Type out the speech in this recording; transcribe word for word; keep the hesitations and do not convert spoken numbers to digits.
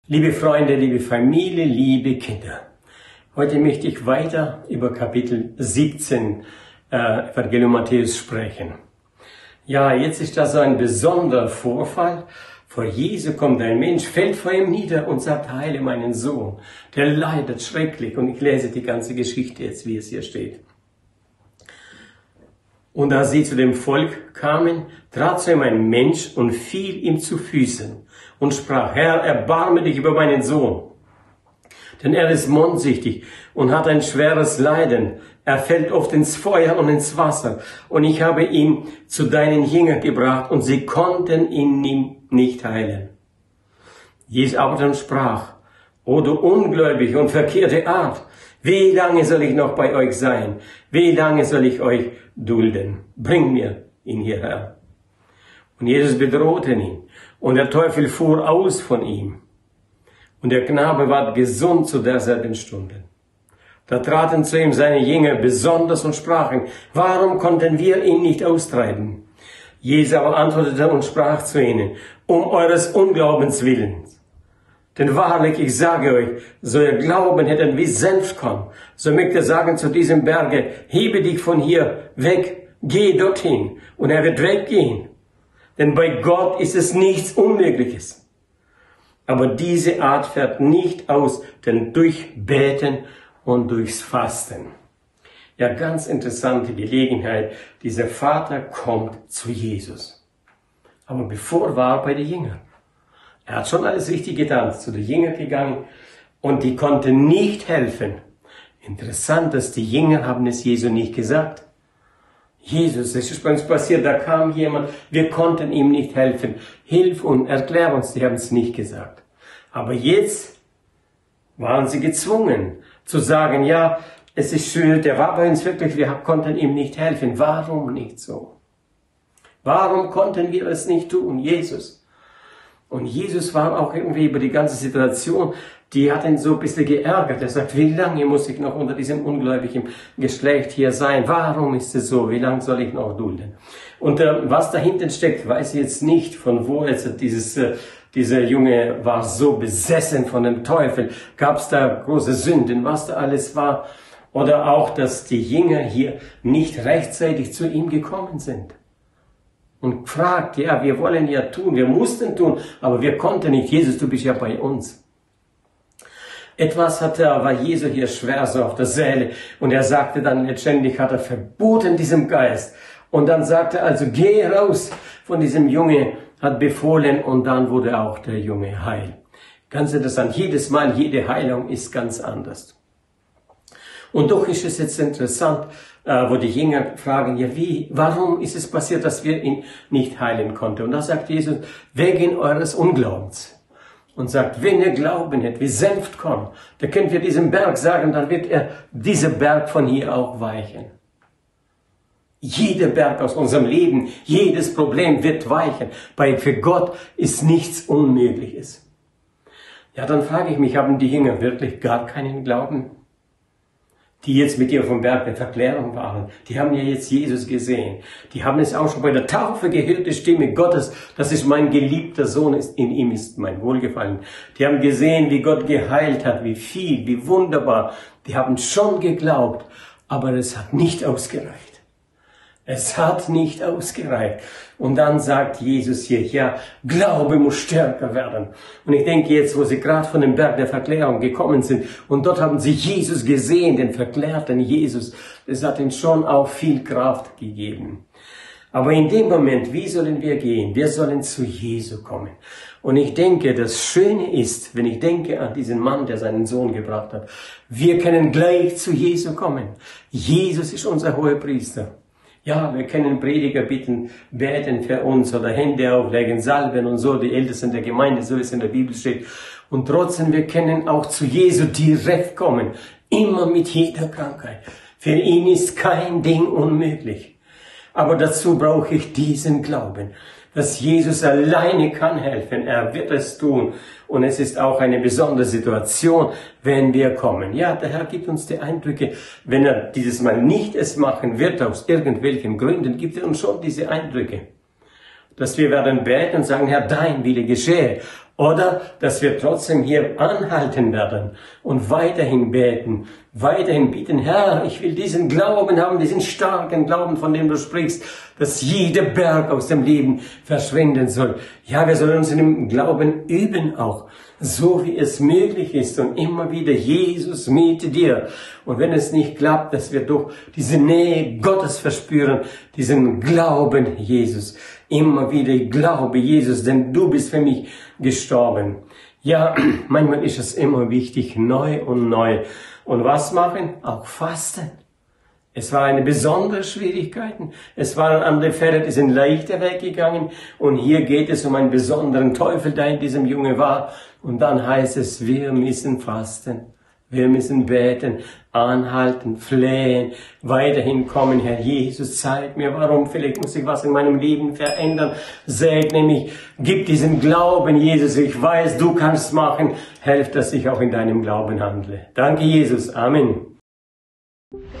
Liebe Freunde, liebe Familie, liebe Kinder, heute möchte ich weiter über Kapitel siebzehn äh, Evangelium Matthäus sprechen. Ja, jetzt ist das so ein besonderer Vorfall. Vor Jesu kommt ein Mensch, fällt vor ihm nieder und sagt, heile meinen Sohn. Der leidet schrecklich. Und ich lese die ganze Geschichte jetzt, wie es hier steht. Und als sie zu dem Volk kamen, trat zu ihm ein Mensch und fiel ihm zu Füßen und sprach, Herr, erbarme dich über meinen Sohn. Denn er ist mondsüchtig und hat ein schweres Leiden. Er fällt oft ins Feuer und ins Wasser. Und ich habe ihn zu deinen Jüngern gebracht und sie konnten ihn nicht heilen. Jesus aber dann sprach, O du ungläubige und verkehrte Art, wie lange soll ich noch bei euch sein? Wie lange soll ich euch dulden? Bring mir ihn hierher. Und Jesus bedrohte ihn, und der Teufel fuhr aus von ihm. Und der Knabe ward gesund zu derselben Stunde. Da traten zu ihm seine Jünger besonders und sprachen, warum konnten wir ihn nicht austreiben? Jesus aber antwortete und sprach zu ihnen, um eures Unglaubens willen. Denn wahrlich, ich sage euch, so ihr Glauben hätten wie Senfkorn, so mögt ihr sagen zu diesem Berge, hebe dich von hier weg, geh dorthin, und er wird weggehen. Denn bei Gott ist es nichts Unmögliches. Aber diese Art fährt nicht aus, denn durch Beten und durchs Fasten. Ja, ganz interessante Gelegenheit. Dieser Vater kommt zu Jesus. Aber bevor war er bei den Jüngern. Er hat schon alles richtig getan, zu den Jüngern gegangen und die konnten nicht helfen. Interessant, dass die Jünger haben es Jesu nicht gesagt. Jesus, es ist bei uns passiert, da kam jemand, wir konnten ihm nicht helfen. Hilf uns, erklär uns, die haben es nicht gesagt. Aber jetzt waren sie gezwungen zu sagen, ja, es ist schön, der war bei uns wirklich, wir konnten ihm nicht helfen. Warum nicht so? Warum konnten wir es nicht tun, Jesus? Und Jesus war auch irgendwie über die ganze Situation, die hat ihn so ein bisschen geärgert. Er sagt, wie lange muss ich noch unter diesem ungläubigen Geschlecht hier sein? Warum ist es so? Wie lange soll ich noch dulden? Und äh, was dahinter steckt, weiß ich jetzt nicht, von wo jetzt dieses, äh, dieser Junge war so besessen von dem Teufel. Gab es da große Sünden, was da alles war? Oder auch, dass die Jünger hier nicht rechtzeitig zu ihm gekommen sind. Und fragt, ja, wir wollen ja tun, wir mussten tun, aber wir konnten nicht. Jesus, du bist ja bei uns. Etwas hatte, war Jesu hier schwer so auf der Seele. Und er sagte dann, letztendlich hat er verboten diesem Geist. Und dann sagte er also, geh raus von diesem Junge, hat befohlen und dann wurde auch der Junge heil. Ganz interessant, jedes Mal, jede Heilung ist ganz anders. Und doch ist es jetzt interessant, äh, wo die Jünger fragen, ja wie, warum ist es passiert, dass wir ihn nicht heilen konnten? Und da sagt Jesus, wegen eures Unglaubens. Und sagt, wenn ihr Glauben hättet, wie Senfkorn, da könnt ihr diesem Berg sagen, dann wird er, dieser Berg von hier auch weichen. Jeder Berg aus unserem Leben, jedes Problem wird weichen, weil für Gott ist nichts Unmögliches. Ja, dann frage ich mich, haben die Jünger wirklich gar keinen Glauben? Die jetzt mit ihr vom Berg der Verklärung waren, die haben ja jetzt Jesus gesehen. Die haben es auch schon bei der Taufe gehört, die Stimme Gottes, das ist mein geliebter Sohn, in ihm ist mein Wohlgefallen. Die haben gesehen, wie Gott geheilt hat, wie viel, wie wunderbar. Die haben schon geglaubt, aber es hat nicht ausgereicht. Es hat nicht ausgereicht. Und dann sagt Jesus hier, ja, Glaube muss stärker werden. Und ich denke jetzt, wo sie gerade von dem Berg der Verklärung gekommen sind, und dort haben sie Jesus gesehen, den verklärten Jesus, das hat ihnen schon auch viel Kraft gegeben. Aber in dem Moment, wie sollen wir gehen? Wir sollen zu Jesu kommen. Und ich denke, das Schöne ist, wenn ich denke an diesen Mann, der seinen Sohn gebracht hat, wir können gleich zu Jesu kommen. Jesus ist unser Hohepriester. Ja, wir können Prediger bitten, beten für uns oder Hände auflegen, salben und so, die Ältesten der Gemeinde, so wie es in der Bibel steht. Und trotzdem, wir können auch zu Jesu direkt kommen, immer mit jeder Krankheit. Für ihn ist kein Ding unmöglich. Aber dazu brauche ich diesen Glauben, dass Jesus alleine kann helfen. Er wird es tun. Und es ist auch eine besondere Situation, wenn wir kommen. Ja, der Herr gibt uns die Eindrücke. Wenn er dieses Mal nicht es machen wird, aus irgendwelchen Gründen, gibt er uns schon diese Eindrücke. Dass wir werden beten und sagen, Herr, dein Wille geschehe. Oder dass wir trotzdem hier anhalten werden und weiterhin beten, weiterhin bitten, Herr, ich will diesen Glauben haben, diesen starken Glauben, von dem du sprichst, dass jeder Berg aus dem Leben verschwinden soll. Ja, wir sollen uns in dem Glauben üben auch, so wie es möglich ist und immer wieder, Jesus mit dir. Und wenn es nicht klappt, dass wir doch diese Nähe Gottes verspüren, diesen Glauben, Jesus. Immer wieder, ich glaube, Jesus, denn du bist für mich gestorben. Ja, manchmal ist es immer wichtig, neu und neu. Und was machen? Auch fasten. Es war eine besondere Schwierigkeit. Es waren andere Fälle, die sind leichter weggegangen. Und hier geht es um einen besonderen Teufel, der in diesem Junge war. Und dann heißt es, wir müssen fasten. Wir müssen beten, anhalten, flehen, weiterhin kommen. Herr Jesus, zeig mir, warum. Vielleicht muss ich was in meinem Leben verändern. Segne mich, gib diesen Glauben, Jesus. Ich weiß, du kannst machen. Helf, dass ich auch in deinem Glauben handle. Danke, Jesus. Amen.